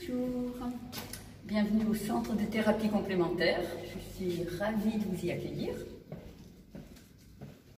Bonjour, bienvenue au centre de thérapie complémentaire. Je suis ravie de vous y accueillir.